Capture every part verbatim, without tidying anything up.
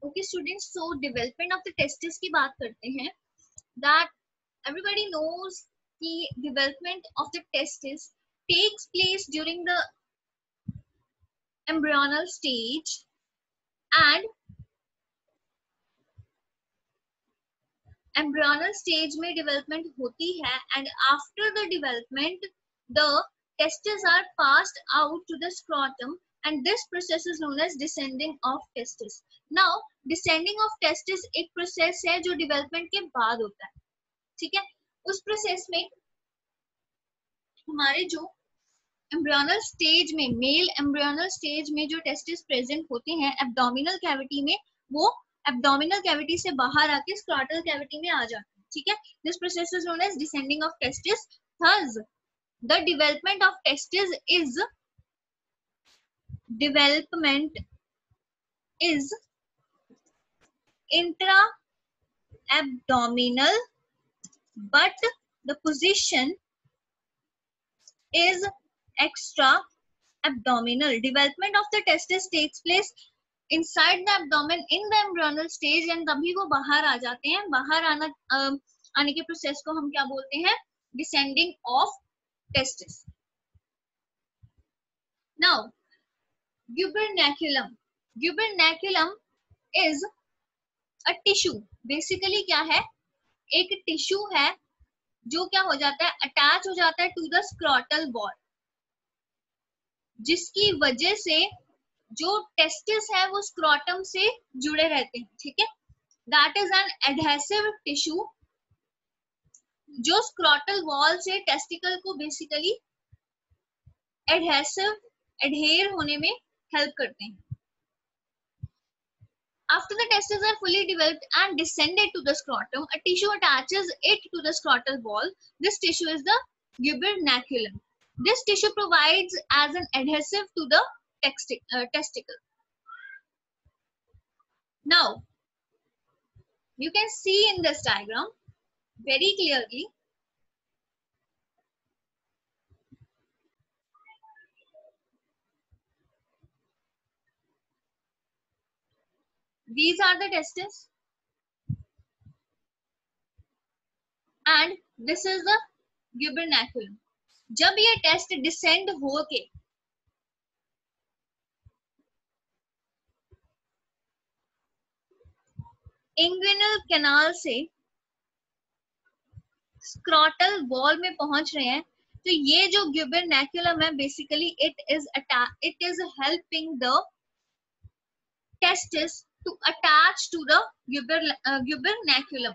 Okay students, so development of the testis की बात करते हैं. दैट एवरीबॉडी नोज कि development of the testis takes place during the embryonal stage and embryonal stage में development होती है and after the development the testes are passed out to the scrotum and this process is known as descending of testis. Now descending of testis एक process है जो development के बाद होता है, ठीक है. उस process में हमारे जो एम्ब्रियोनल स्टेज में मेल एम्ब्रियोनल स्टेज में जो टेस्टिस प्रेजेंट होते हैं एब्डोमिनल कैविटी में, वो एब्डोमिनल कैविटी से बाहर आके स्क्रोटल कैविटी में आ जाते हैं, ठीक है. This process is known as descending of testis. Thus the development of testis is development is intra abdominal but the position is extra abdominal. Development of the testis takes place inside the abdomen in the embryonal stage and तभी वो बाहर आ जाते हैं. बाहर आना uh, आने के process को हम क्या बोलते हैं? Descending of testis. Now gubernaculum. Gubernaculum is a tissue. Basically क्या है? एक टिश्यू है जो क्या हो जाता है, अटैच हो जाता है टू द स्क्रोटल वॉल, जिसकी वजह से जो टेस्टिस है वो स्क्रोटम से जुड़े रहते हैं, ठीक है. That is an adhesive tissue जो स्क्रोटल वॉल से टेस्टिकल को बेसिकली एडहेसिव एडहेर होने में हेल्प करते हैं. After the testes are fully developed and descended to the scrotum, a tissue attaches it to the scrotal wall. This tissue is the gubernaculum. This tissue provides as an adhesive to the texti uh, testicle. Now, you can see in this diagram very clearly these are the testes and this is the gubernaculum. जब ये test descend होके inguinal canal से scrotal wall में पहुंच रहे हैं, तो ये जो gubernaculum है basically it is it is helping the testis to attach to the guber, uh, gubernaculum.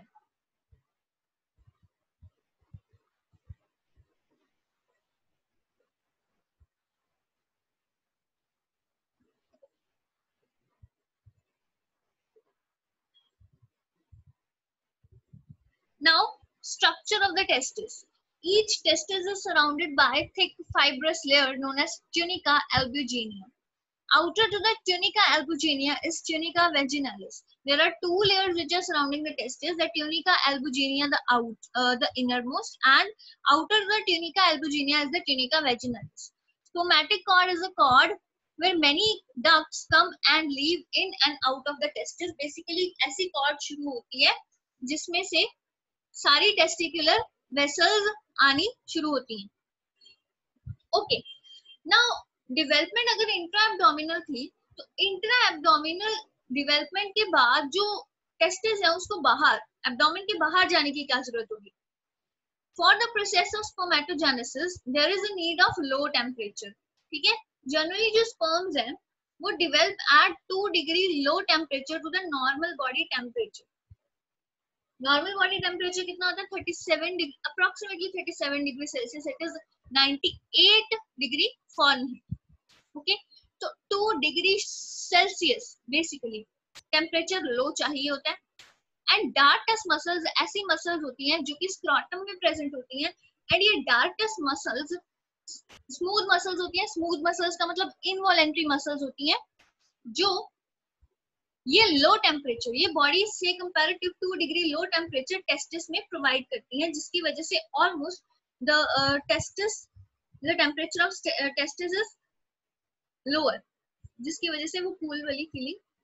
Now, structure of the testis. Each testis is surrounded by a thick fibrous layer known as tunica albuginea. Outer to the tunica albuginea is tunica vaginalis. There are two layers which are surrounding the testis: the tunica albuginea, the out, uh, the innermost, and outer to the tunica albuginea is the tunica vaginalis. Spermatic cord is a cord where many ducts come and leave in and out of the testis. Basically, ऐसी cord शुरू होती है जिसमें से सारी testicular vessels आनी शुरू होती हैं. Okay, now डेवलपमेंट अगर इंट्रा एब्डोमिनल थी तो इंट्रा एब्डोमिनल डेवलपमेंट के बाद जो टेस्टिस है उसको बाहर एब्डोमेन के बाहर जाने की क्या जरूरत होगी? For the process of spermatogenesis there is a need of low temperature, ठीक है. जनरली जो स्पर्म्स हैं वो develop at two degree low temperature to the normal body temperature. Normal body temperature कितना होता है? Thirty seven degree, approximately thirty seven degree celsius. It is ninety eight degree fahrenheit. Okay, तो two degree celsius basically temperature low चाहिए होता है. And dartos muscles ऐसी muscles होती हैं जो कि स्क्रोटम में प्रेजेंट होती हैं. एंड ये डार्कस मसल्स स्मूथ मसल्स होती हैं. स्मूथ मसल्स का मतलब इनवॉलेंट्री मसल्स होती हैं जो ये लो टेम्परेचर, ये बॉडी से comparative two degree low temperature testis में प्रोवाइड करती हैं, जिसकी वजह से almost the testis the temperature of testis is lower, जिसकी वजह से वो कूल वाली फीलिंग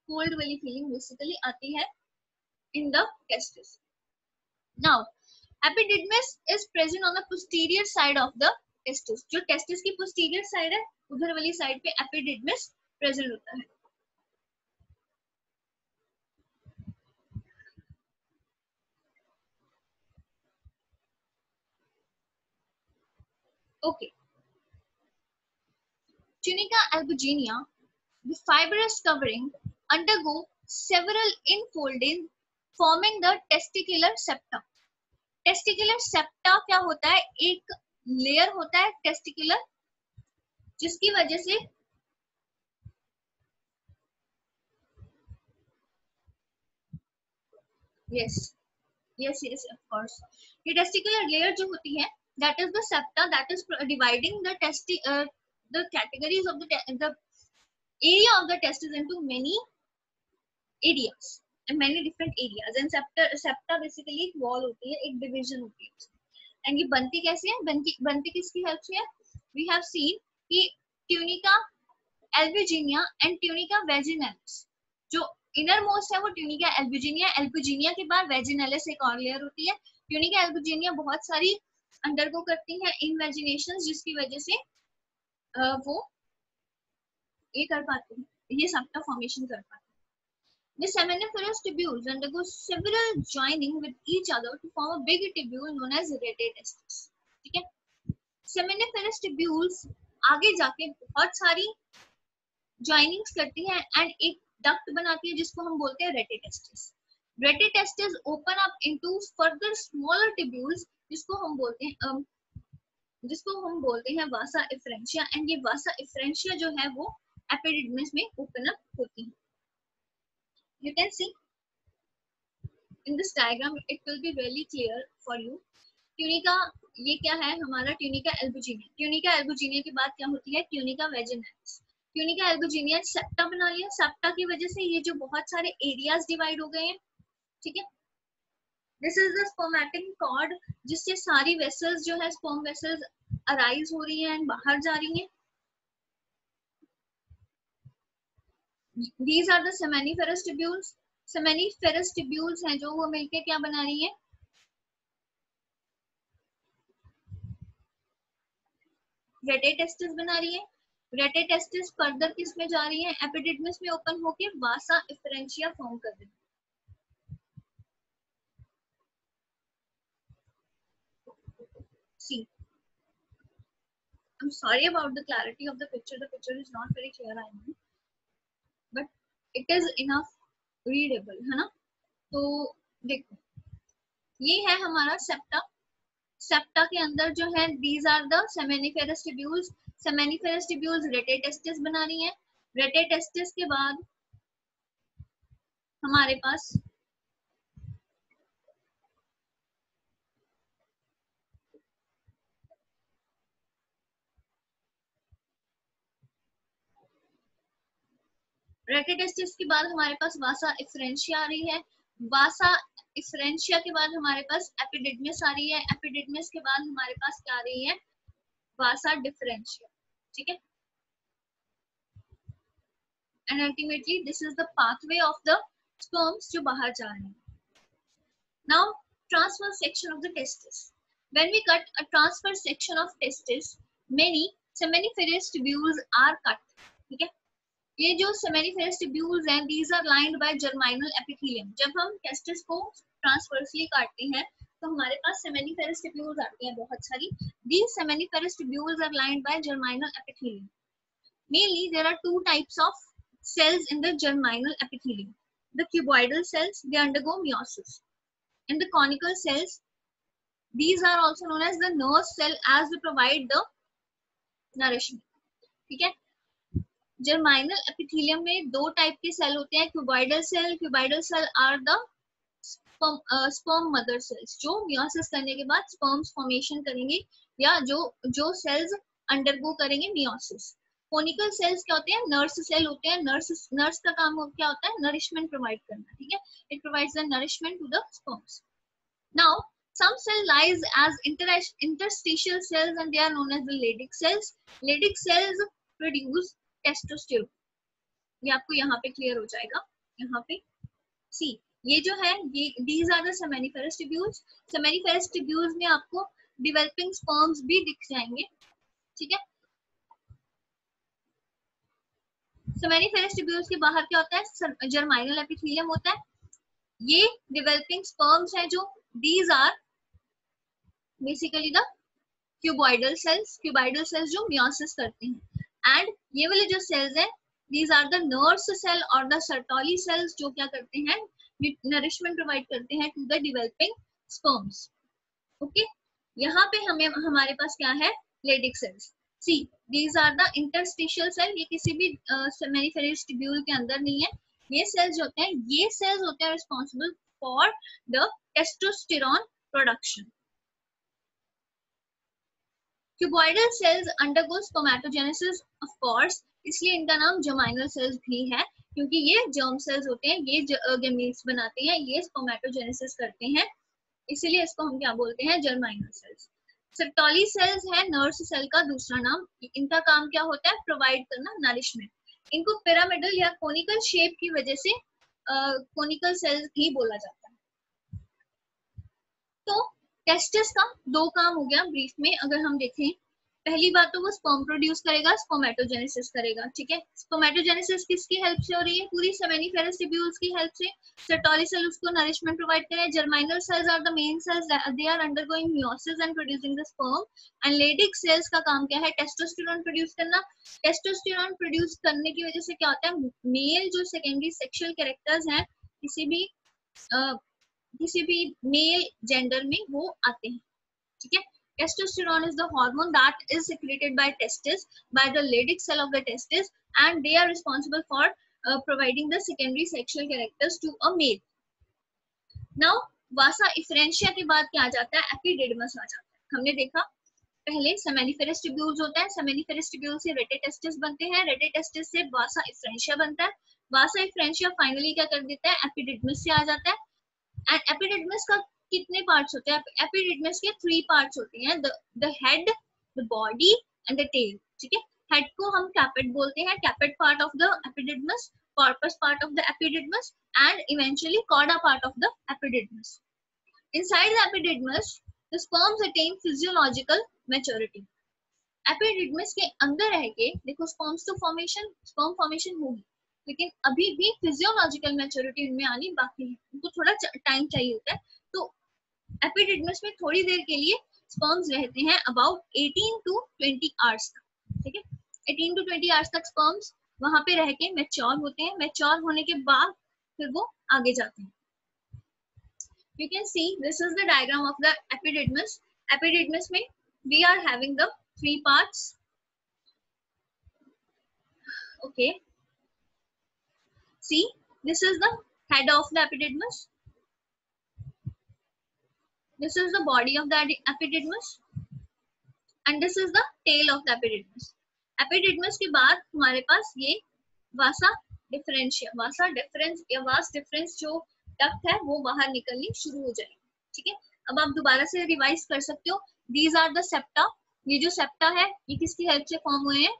कोल्ड वाली फीलिंग बेसिकली आती है in the testis. Now epididymis is present on the posterior side of the testis. जो टेस्टिस की पोस्टीरियर साइड है उधर वाली साइड पे एपिडिडमिस प्रेजेंट होता है. Okay. Tunica albuginea, the fibrous covering, undergo several infolding forming the testicular septum. Testicular septa क्या होता है? एक लेयर होता है टेस्टिकुलर, जिसकी वजह से yes yes yes of course ये testicular layer जो होती है that is the septa that is dividing the testi uh, the categories of the the area of the testis into many areas and many different areas and septa septa basically एक wall होती है, एक division होती है. and ये बनती कैसे है? बनती बनती किसकी हेल्प से है? we have seen कि tunica albuginea and tunica vaginalis जो इनर मोस्ट है वो ट्यूनिका एल्बुजिनिया. एल्बुजिनिया के बाद वेजिनलिस एक और लेयर होती है. ट्यूनिका एल्बुजिनिया बहुत सारी अंडरगो करती है इनवेजिनेशंस, जिसकी वजह से आ, वो ये कर पाते हैं, ये सेप्टा फॉर्मेशन कर पाते हैं. The seminiferous tubules undergo several joining with each other to form a big tubule known as retestis. ठीक है. Seminiferous tubules आगे जाके बहुत सारी ज्वाइनिंग्स करती हैं एंड एक डक्ट बनाती है जिसको हम बोलते हैं rete testis. Rete testis open up into further smaller tubules जिसको हम बोलते हैं um, जिसको हम बोलते हैं वासा इफ्रेंशिया. एंड ये वासा इफ्रेंशिया जो है वो एपिडिडमिस में ओपन अप होती है. You can see in this diagram, it will be very clear for you. Tunica ये क्या है? हमारा ट्यूनिका एल्बुजिनिया. ट्यूनिका एल्बुजिनिया के बाद क्या होती है? Tunica vaginalis. Tunica albuginea septa बना लिया. सेप्टा की वजह से ये जो बहुत सारे एरियाज डिवाइड हो गए हैं. ठीक है. This is the spermatic cord जिससे सारी वेसल्स जो है स्पर्म वेसल्स अराइज हो रही हैं एंड बाहर जा रही हैं. These are the seminiferous tubules. Seminiferous tubules हैं जो वो मिलके क्या बना रही हैं? रेटिटेस्टिस बना रही है. रेटिटेस्टिस फर्दर किस में जा रही है? एपिडिडमिस में ओपन होके वासा इफ्रेंशिया फॉर्म कर रही है. See, I'm sorry about the clarity of the picture. The picture is not very clear, I know, but it is enough readable, है ना? तो देखो, ये है हमारा सेप्टा. सेप्टा के अंदर जो है these are the seminiferous tubules. seminiferous tubules rete testis बना रही हैं. रेटिटेस्टिस के बाद हमारे पास रेटिटेस्टिस के बाद हमारे पास वासा इफ्रेंशिया आ रही है. वासा इफ्रेंशिया के बाद हमारे पास एपिडिडमिस आ रही है. एपिडिडमिस के बाद हमारे पास क्या आ रही है? Vasa deferentia. ठीक है. And ultimately this is the pathway of the sperms जो बाहर जा रहे हैं. Now transverse section of the testis. When we cut a transverse section of testis, many seminiferous tubules are cut. ठीक है. ये जो सेमेनिफेरस ट्यूब्यूल्स हैं, these are lined by germinal epithelium. जब हम टेस्टिस को ट्रांसवर्सली काटते हैं तो हमारे पास सेमेनिफेरस ट्यूब्यूल्स आती हैं बहुत सारी. These seminiferous tubules are lined by germinal epithelium. Mainly there are two types of cells in the germinal epithelium. The cuboidal cells, they undergo meiosis. And the conical cells, these are also known as the nurse cell as they provide the nourishment. ठीक है. जर्माइनल epithelium में दो type के cell होते हैं. Cuboidal cell. Cuboidal cell are the sperm mother cells जो meiosis करने के बाद स्पर्म्स फॉर्मेशन करेंगे या जो जो सेल्स अंडरगो करेंगे मियोसिस. कोनिकल सेल्स क्या होते हैं? नर्स सेल होते हैं. नर्स नर्स का काम क्या होता है? नरिशमेंट प्रोवाइड करना. ठीक है. It provides the nourishment to the sperms. Now some cell lies as inter interstitial cells and they are known as the Leydig cells. Leydig cells produce testosterone. ये आपको यहाँ पे क्लियर हो जाएगा. यहाँ पे सी ये जो है ये these are the seminiferous tubules. Seminiferous tubules में आपको developing sperms भी दिख जाएंगे, ठीक है। Seminiferous tubules के बाहर क्या होता है, germinal epithelium होता है। ये developing sperms है जो these are basically the cuboidal cells, cuboidal cells जो meiosis करते हैं। and ये वाले जो cells है these are the nurse cell और the Sertoli cells जो क्या करते हैं, nourishment provide करते हैं to the developing sperms। Okay okay? यहाँ पे हमें हमारे पास क्या है, Leydig cells। see these are the interstitial cell, ये किसी भी seminiferous tubule के अंदर नहीं है। ये cells होते हैं, ये cells होते हैं responsible for the testosterone production। Cuboidal cells undergo spermatogenesis of course, इसलिए इनका नाम germinal cells भी है क्योंकि ये germ cells होते हैं, ये gametes बनाते हैं, ये spermatogenesis करते हैं, इसीलिए इसको हम क्या बोलते हैं, germinal cells। Sertoli cells है nurse cell का दूसरा नाम। इनका काम क्या होता है, प्रोवाइड करना नरिशमेंट। इनको पिरामिडल या कोनिकल शेप की वजह से कोनिकल सेल्स भी बोला जाता है। तो टेस्टिस का दो काम हो गया ब्रीफ में, अगर हम देखें पहली बात तो वो स्पर्म प्रोड्यूस करेगा, स्पर्मेटोजेनेसिस करेगा, ठीक है। स्पर्मेटोजेनेसिस किसकी हेल्प से हो रही है, पूरी सेमिनिफेरस ट्यूब्यूल्स की हेल्प से। सर्टोली सेल उसको नरिशमेंट प्रोवाइड करे। Germinal cells are the main cells, they are undergoing meiosis and producing the sperm. And Leydig cells का काम क्या है, टेस्टोस्टेरोन प्रोड्यूस करना। टेस्टोस्टेरोन प्रोड्यूस करने की वजह से क्या होता है, मेल जो सेकेंडरी सेक्सुअल कैरेक्टर्स हैं किसी भी uh, किसी भी मेल जेंडर में वो आते हैं, ठीक है। Testosterone is the hormone that is secreted by testis, by the Leydig cell of the testis, and they are responsible for uh, providing the secondary sexual characters to a male. Now, vasa efferentia के बाद क्या आ जाता है, epididymis आ जाता है। हमने देखा पहले seminiferous tubules होता है, seminiferous tubules से retatestis बनते हैं, retatestis से vasa efferentia बनता है, vasa efferentia finally क्या कर देता है, epididymis से आ जाता है। एंड epididymis का कितने पार्ट्स होते हैं, एपिडिडमिस के थ्री पार्ट्स होते हैं, the head, the body and the tail, ठीक है। हेड को हम कैपेट बोलते हैं, caput part of the epididymis, corpus part of the epididymis and eventually cauda part of the epididymis. Inside the epididymis the sperms attain physiological maturity. Epididymis के अंदर रह के देखो स्पर्म्स तो फॉर्मेशन स्पर्म फॉर्मेशन होगी, लेकिन अभी भी फिजियोलॉजिकल मैच्योरिटी उनमें आनी बाकी है, उनको थोड़ा टाइम चाहिए होता है। तो एपिडिडमिस में थोड़ी देर के लिए स्पर्म्स रहते हैं, about eighteen to twenty hours तक, ठीक है। एटीन टू ट्वेंटी आवर्स तक स्पर्म्स वहां पे रह के मैच्योर होते हैं। मैच्योर होने के बाद फिर वो आगे जाते हैं। You can see this is the diagram of the epididymis. Epididymis में we are having the three parts, okay. See this is the head of the epididymis, this is the body of the epididymis and this is the tail of the epididymis. epididymis के बाद हमारे पास ये vasa differentia, vasa difference या vas difference जो duct है वो बाहर निकलनी शुरू हो जाएगी, ठीक है। अब आप दोबारा से रिवाइज कर सकते हो। these are the septa, ये जो septa है ये किसकी हेल्प से फॉर्म हुए हैं,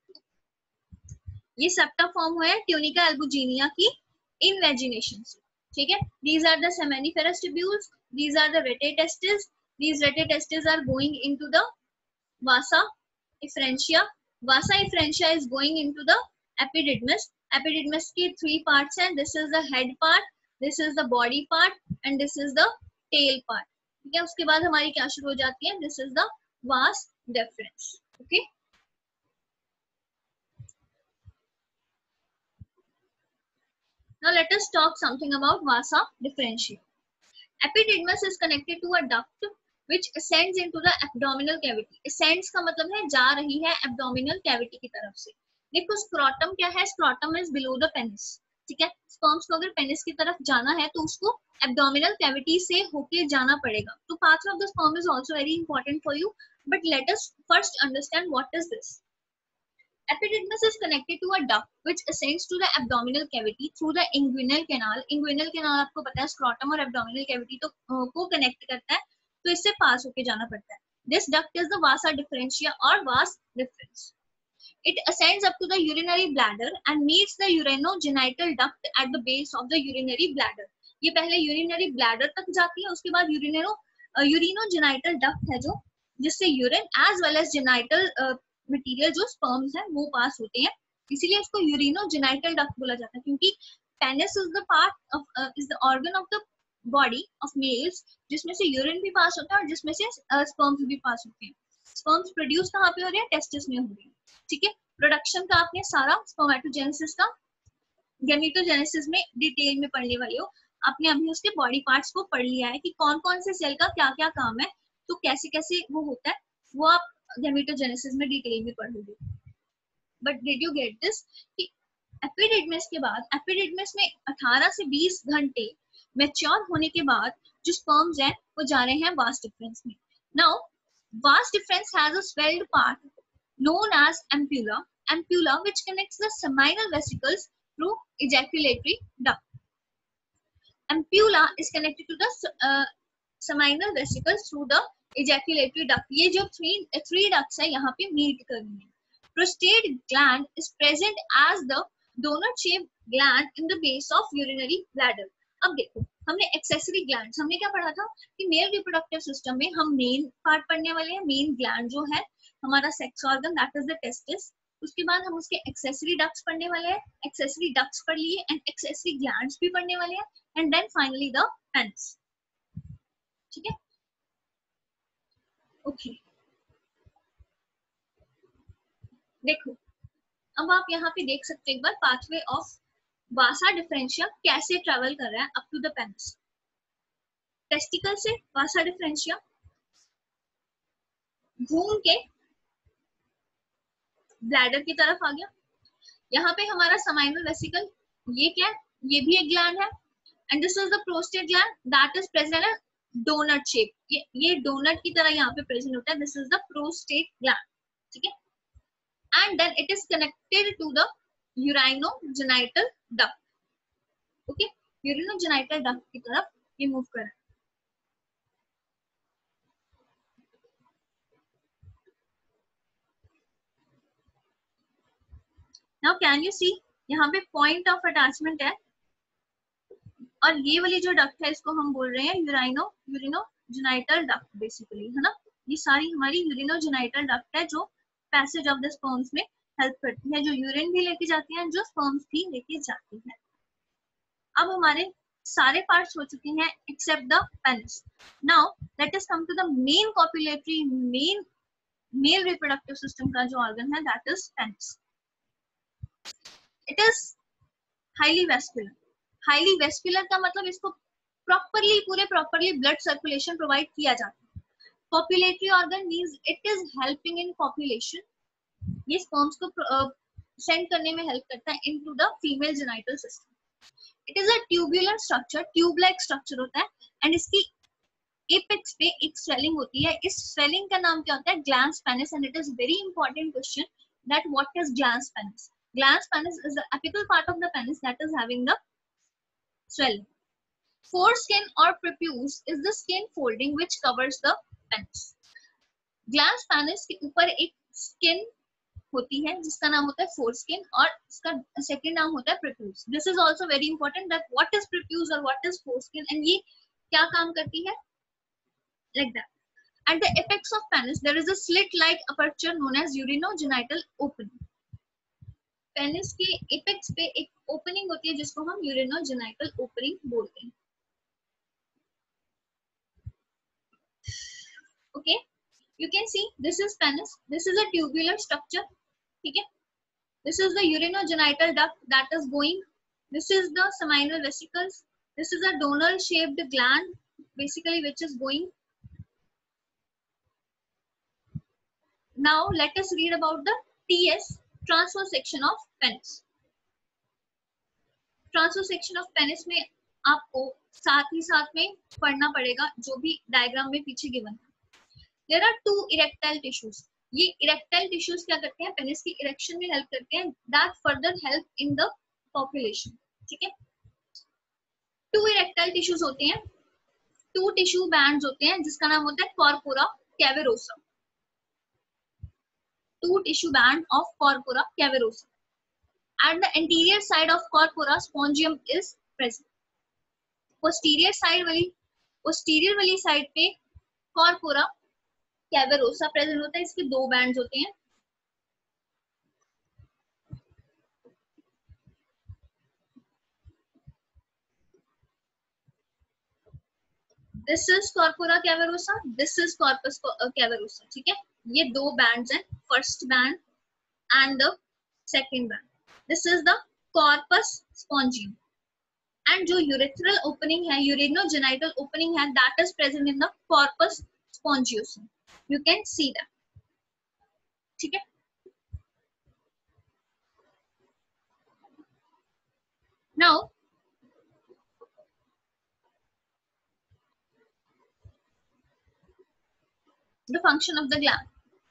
ये septa फॉर्म हुए हैं ट्यूनिका एल्बुजिनिया की इनवेजिनेशन से, ठीक है। these are the seminiferous tubules, these are the retatestis, these retatestis are going into the vasa efferentia, vasa efferentia is going into the epididymis। epididymis के three parts हैं, this is the head part, this is the body part and this is the tail part, ठीक है। उसके बाद हमारी क्या शुरू हो जाती है, this is the vas deferens, okay। Now let us talk something about vasa differentia. Epididymis is connected to a duct which ascends into the abdominal cavity. Ascends का मतलब है जा रही है abdominal cavity की तरफ से। देखो scrotum क्या है, scrotum is below the penis, ठीक है। sperms को अगर penis की तरफ जाना है तो उसको abdominal cavity से होके जाना पड़ेगा। तो path of the sperm is also very important for you, but let us first understand what is this. Epididymis is connected to a duct which ascends to the abdominal cavity through the inguinal canal. Inguinal canal आपको पता है scrotum और abdominal cavity तो को connect करता है, तो इससे पास होके जाना पड़ता है। This duct is the vasa differentia or vas deferens. It ascends up to the urinary bladder and meets the urinogenital duct at the base of the urinary bladder. ये पहले urinary bladder तक जाती है, उसके बाद urinero urinogenital duct है जो जिससे urine as well as genital material जो स्पर्म्स है वो पास होते हैं, इसीलिए इसको यूरिनोजेनाइटल डक्ट बोला जाता है, क्योंकि penis is the part of is the organ of the body of males जिसमें से यूरिन भी पास होता है और जिसमें से स्पर्म्स uh, भी पास होते हैं. स्पर्म्स प्रोड्यूस कहाँ पे हो रहे हैं? टेस्टिस में हो रहे हैं. ठीक है, प्रोडक्शन का आपने सारा स्पर्मेटोजेनेसिस का गैमेटोजेनेसिस में डिटेल में पढ़ने वाले हो. आपने अभी उसके बॉडी पार्ट्स को पढ़ लिया है कि कौन कौन से सेल का क्या क्या काम है, तो कैसे कैसे वो होता है, वो आप गैमेटोजेनेसिस में डिटेल में पढ़ लोगे. But did you get this कि एपिडिडमिस के बाद, एपिडिडमिस में अठारह से बीस घंटे मैच्योर होने के बाद जो स्पर्म्स हैं वो जा रहे हैं वास डिफरेंस में. Now vas deferens has a swelled part known as ampulla, ampulla which connects the seminal vesicles through ejaculatory duct. Ampulla is connected to the uh, seminal vesicles through the ejaculatory duct. ये जो three three ducts है यहाँ पे meet कर रही हैं. Prostate gland is present as the donut-shaped gland in the base of urinary bladder. अब देखो हमने एक्सेसरी ग्लैंड्स, हमने क्या पढ़ा था कि मेल रिप्रोडक्टिव सिस्टम में हम मेन पार्ट पढ़ने वाले हैं. मेन ग्लैंड जो है हमारा sex organ that is the testis. उसके बाद हम उसके एक्सेसरी डक्ट्स पढ़ने वाले हैं. एक्सेसरी डक्ट्स पढ़ लिए एंड एक्सेसरी ग्लैंड्स भी पढ़ने वाले हैं and then finally the penis. ठीक है, ओके okay. देखो अब आप यहाँ पे देख सकते हैं एक बार पाथवे ऑफ वासा डिफरेंशिया कैसे ट्रेवल कर रहा है up to the penis. Testicle से वासा डिफरेंशिया घूम के ब्लैडर की तरफ आ गया. यहाँ पे हमारा सेमाइनल वेसिकल, ये क्या है? ये भी एक ग्लैंड है and this is the prostate gland that is present in doughnut shape. ये ये डोनट की तरह यहाँ पे प्रेजेंट होता है. This is the prostate gland. ठीक है, and then it is connected to the urinogenital duct. Okay, urinogenital duct की तरफ ये मूव कर रहा है. नाउ कैन यू सी यहाँ पे पॉइंट ऑफ अटैचमेंट है और ये वाली जो डक्ट है इसको हम बोल रहे हैं यूराइनो यूरिनोजेनाइटल डक्ट बेसिकली, है ना. ये सारी हमारी यूरिनोजेनाइटल डक्ट है जो पैसेज ऑफ द स्पर्म्स में हेल्प करती है, जो यूरिन भी लेके जाती है, जो स्पर्म्स भी लेके जाती है. अब हमारे सारे पार्ट्स हो चुके हैं except the penis. Now let us come to the main copulatory main male reproductive system का जो ऑर्गन है that is penis. It is highly vascular. Highly vascular का मतलब इसको प्रॉपरली पूरे प्रॉपरली ब्लड सर्कुलेशन प्रोवाइड किया जाता है. Copulatory organ means it is helping in copulation. ये स्पर्म्स को सेंड uh, करने में हेल्प करता है into the female genital system. It is a tubular structure, tube like structure होता है एंड इसकी एपेक्स पे एक स्वेलिंग होती है. इस स्वेलिंग का नाम क्या होता है? Glans penis. And it is very important question that what is glans penis. Glans penis is the apical part of the penis that is having the swelling. Foreskin or prepuce is the skin folding which covers the penis. Glans penis के ऊपर एक skin होती है जिसका नाम होता है foreskin और इसका second नाम होता है prepuce. This is also very important that what is prepuce or what is foreskin and ये क्या काम करती है? Like that. At the apex of penis there is a slit-like aperture known as urinogenital opening. Penis के apex पे एक opening होती है जिसको हम यूरिनोजेनाइटल ओपनिंग बोलते हैं. Okay, you can see this is penis. This is a tubular structure. ठीक है, this is the urinogenital duct that is going. This is the seminal vesicles. This is a doughnut shaped gland basically which is going. Now let us read about the T S, transverse section of penis. Transverse section of penis में आपको साथ ही साथ में पढ़ना पड़ेगा जो भी diagram में पीछे गिवन है. There are two erectile tissues. ये erectile tissues क्या करते हैं? पेनिस की इरेक्शन में हेल्प करते हैं. That further help in the population. ठीक है, two erectile tissues होते हैं, two tissue bands होते हैं जिसका नाम होता है corpora cavernosa. two tissue band of corpora cavernosa. At the anterior side of corpora, spongium is present. Posterior side वाली posterior वाली side पे corpora cavernosa present होता है. इसके दो bands होते हैं. This is corpora cavernosa. This is corpus cavernosa. ठीक है, ये दो bands हैं. First band and the second band. This is the corpus spongium. And जो urethral opening है, urinogenital opening है, that is present in the corpus spongiosum. You can see that. ठीक है. Now, the function of the gland.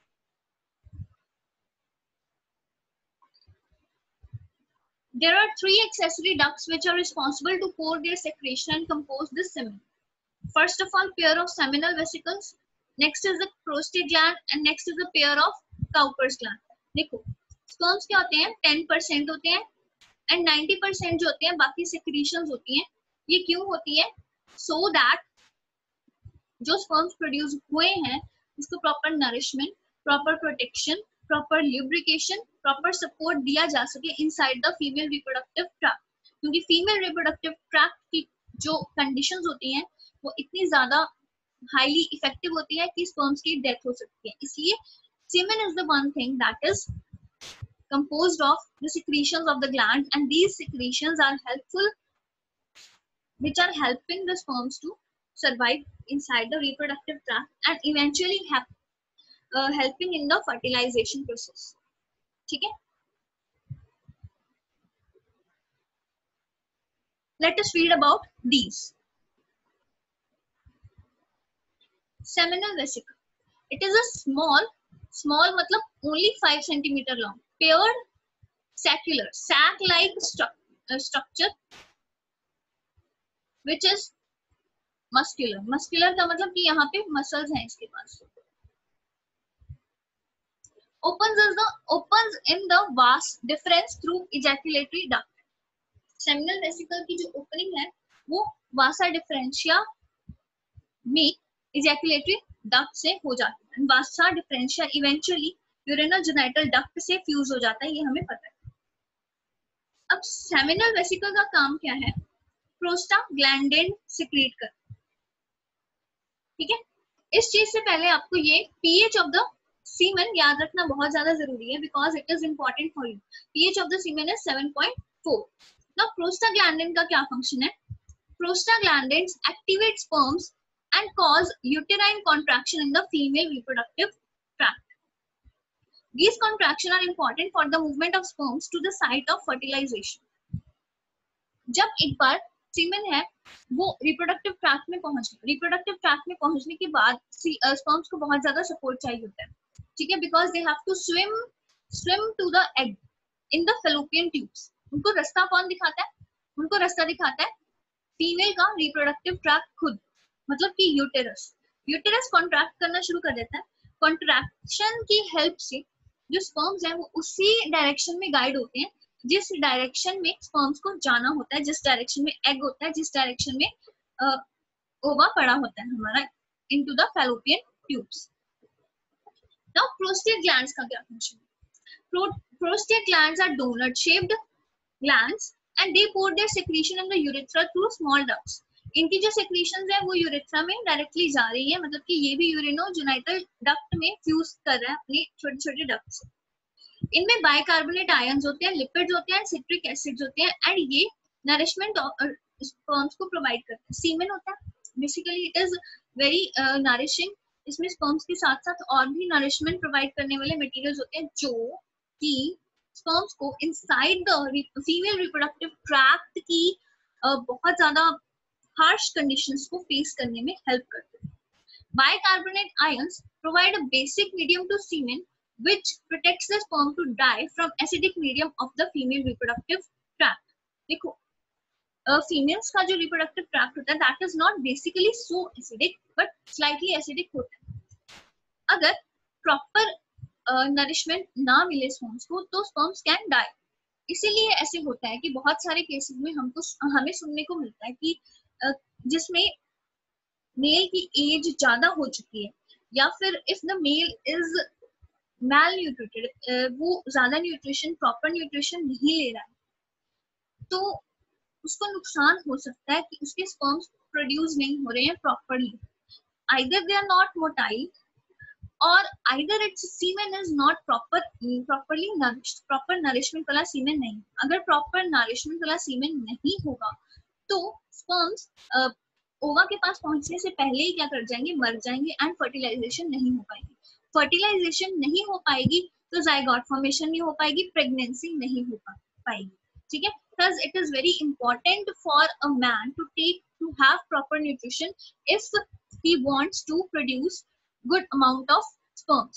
There are three accessory ducts which are responsible to pour their secretion and compose the semen. First of all, pair of seminal vesicles. Next is the prostate gland, and next is the pair of Cowper's gland. देखो, sperms क्या होते हैं? ten percent होते हैं, and ninety percent जो होते हैं बाकी secretions होती हैं. ये क्यों होती है? So that जो sperms produce हुए हैं उसको proper nourishment, proper protection, proper lubrication, proper support दिया जा सके inside the female reproductive tract. क्योंकि female reproductive tract की जो conditions होती हैं वो इतनी ज़्यादा highly effective होती है कि sperms की death हो सकती है. इसलिए semen is the one thing that is composed of the secretions of the gland, and these secretions are helpful, which are helping the sperms to survive inside the reproductive tract and eventually have uh, helping in the fertilization process. ठीक है? Let us read about these. Seminal vesicle. It is a small, small मतलब only five centimeter long, paired saccular, sac-like stru uh, structure, which is muscular. Muscular का मतलब कि यहाँ पे muscles हैं इसके पास. Opens is the opens in the vas deferens through ejaculatory duct. Seminal vesicle की जो opening है वो vasa deferentia में ejaculatory duct से हो जाता है. And vasa deferentia eventually urinogenital duct से fuse हो जाता है, ये हमें पता है. अब seminal vesicle का काम क्या है? Prostaglandin secrete कर. ठीक है, इस चीज से पहले आपको ये pH of the semen याद रखना बहुत ज्यादा जरूरी है, because it is important for you. pH of the semen is seven point four. Now prostaglandin का क्या function है? Prostaglandins activate sperms and cause uterine contraction in the female reproductive tract. These contractions are important for the movement of sperms to the site of fertilization. जब एक बार सीमेन है वो reproductive tract में पहुंच गया, रिप्रोडक्टिव ट्रैक्ट में पहुंचने के बाद स्पर्म्स को बहुत ज्यादा सपोर्ट चाहिए होता है. ठीक है, because they have to swim swim to the egg in the fallopian tubes. उनको रास्ता कौन दिखाता है? उनको रास्ता दिखाता है फीमेल का रिप्रोडक्टिव ट्रैक्ट खुद, मतलब कि यूटेरस. यूटेरस कॉन्ट्रैक्ट करना शुरू कर देता है. कॉन्ट्रैक्शन की हेल्प से जो स्पर्म्स हैं वो उसी डायरेक्शन में गाइड होते हैं जिस डायरेक्शन में स्पर्म्स को जाना होता है, जिस डायरेक्शन में एग होता है, जिस डायरेक्शन में ओवा पड़ा होता है हमारा into the fallopian tubes. Now prostate glands का क्या फंक्शन है? Prostate glands are doughnut shaped glands and they pour their secretion in the urethra through small ducts. इनकी जो secretions है वो यूरेथ्रा में डायरेक्टली जा रही है, मतलब कि ये भी यूरिनोजेनिटल डक्ट में फ्यूज कर रहा है अपने छोटे छोटे डक्ट्स. इनमें बाइकार्बोनेट आयंस होते हैं, लिपिड्स होते हैं, सिट्रिक एसिड्स होते हैं, एंड ये नरिशमेंट स्पर्म्स को प्रोवाइड करते हैं. सीमेन होता है basically, it is very nourishing. इसमें स्पर्म्स के साथ साथ और भी नरिशमेंट प्रोवाइड करने वाले मटेरियल्स होते हैं जो कि स्पर्म्स को inside the female reproductive tract की uh, बहुत ज्यादा हार्श कंडीशंस को फेस करने में हेल्प करते हैं. Bicarbonate ions provide a basic medium to semen which protects the sperm to die from acidic medium of the female reproductive tract. देखो, females का जो reproductive tract होता है that is not basically so acidic but slightly acidic होता है. अगर proper nourishment ना मिले स्पर्म्स को तो स्पर्म्स कैन डाई। इसीलिए ऐसे होता है कि बहुत सारे केसेस में हमको हमें सुनने को मिलता है कि जिसमें मेल की एज ज्यादा हो चुकी है या फिर if the male is mal nutrited, वो ज्यादा न्यूट्रिशन प्रॉपर न्यूट्रिशन नहीं ले रहा है तो उसको नुकसान हो सकता है कि उसके स्पर्म्स प्रोड्यूस नहीं हो रहे हैं properly, either they are not motile और either it's semen is not proper properly nourished, proper nourishment वाला सीमेन नहीं। अगर प्रॉपर नरिशमेंट वाला सीमेन नहीं होगा तो स्पर्म्स ओवा के पास पहुंचने से पहले ही क्या कर जाएंगे, मर जाएंगे एंड फर्टिलाइजेशन नहीं हो पाएगी। फर्टिलाइजेशन नहीं हो पाएगी तो जाइगोट फॉर्मेशन नहीं हो पाएगी, प्रेगनेंसी नहीं हो पाएगी। ठीक है, thus it is very important for a man to take to have proper nutrition if he wants to produce good amount of sperms.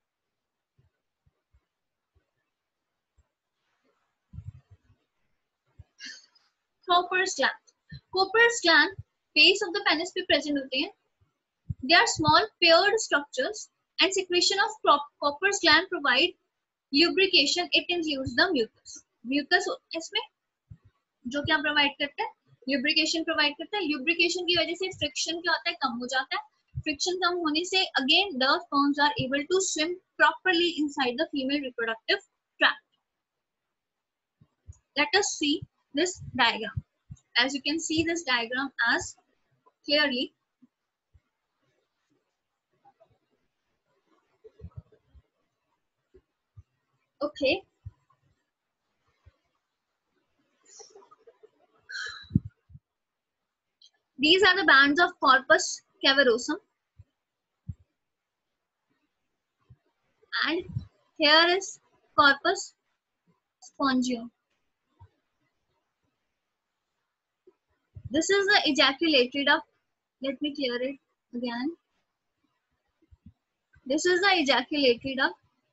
Cowper's gland. Cowper's gland base of the penis पे present होते हैं. They are small paired structures and secretion of Cowper's gland provide lubrication. It includes the mucus. Mucus इसमें जो क्या provide करता है, lubrication provide करता है। ल्यूब्रिकेशन की वजह से फ्रिक्शन क्या होता है, कम हो जाता है। फ्रिक्शन कम होने से again the sperms are able to swim properly inside the female reproductive tract. Let us see this diagram. as you can see this diagram as clearly, okay, these are the bands of corpus caverosum and here is corpus spongium. This is the ejaculatory duct. Let me clear it again. This is the ejaculatory duct.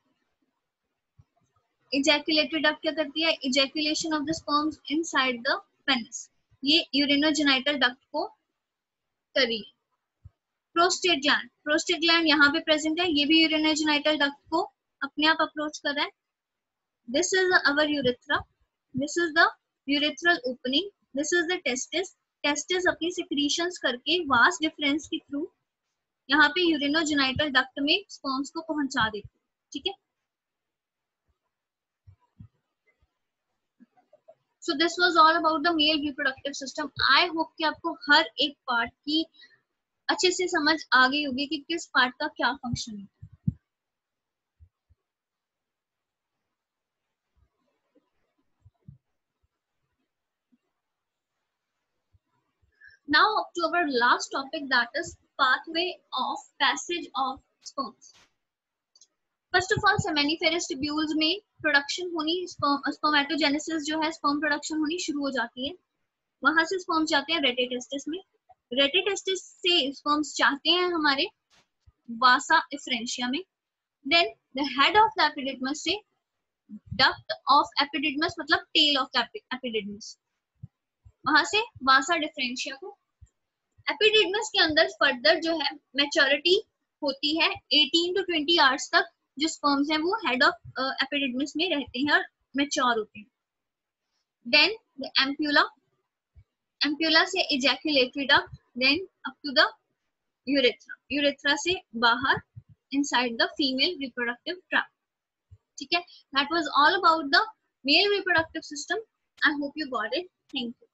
Ejaculatory duct क्या करती है, ejaculation of the sperms inside the penis. ये urinogenital duct को कर रही है। Prostate gland. Prostate gland यहाँ पे present है, ये भी urinogenital duct को अपने आप approach कर रहा है। This is our urethra. This is the urethral opening. This is the testis. Testis अपनी सिक्रीशंस करके वास्ट डिफरेंस के थ्रू यहाँ पे यूरिनोजेनिटल डक्ट में स्पर्म्स को पहुंचा देते हैं। ठीक है, so this was all about the male reproductive system. I hope कि आपको हर एक पार्ट की अच्छे से समझ आ गई होगी कि किस पार्ट का क्या फंक्शन है। Now up to our last topic, that is pathway of passage of sperms. First of all, seminiferous tubules में प्रोडक्शन होनी, स्पर्मेटोजेनेसिस जो है स्पर्म प्रोडक्शन होनी शुरू हो जाती है। वहां से स्पर्म्स जाते हैं रेटिटेस्टिस में। रेटिटेस्टिस से स्पर्म्स जाते हैं हमारे वासा इफ्रेंशिया में। Then the head of the epididymis से डक्ट ऑफ एपिडिडमस मतलब टेल ऑफ द एपिडिडमस, वहां से वासा डिफरेंशिया को। एपिडिडमस के अंदर फर्दर जो है मैच्योरिटी होती है अठारह टू बीस आवर्स तक। जो स्पर्म्स हैं वो हेड ऑफ एपिडिडमस में रहते हैं और मैच्योर होते हैं। देन द एम्प्यूला, एम्प्यूला से ejaculatory duct, then up to the urethra, urethra से बाहर inside the female reproductive tract. ठीक है, that was all about the male reproductive system. I hope you got it. Thank you.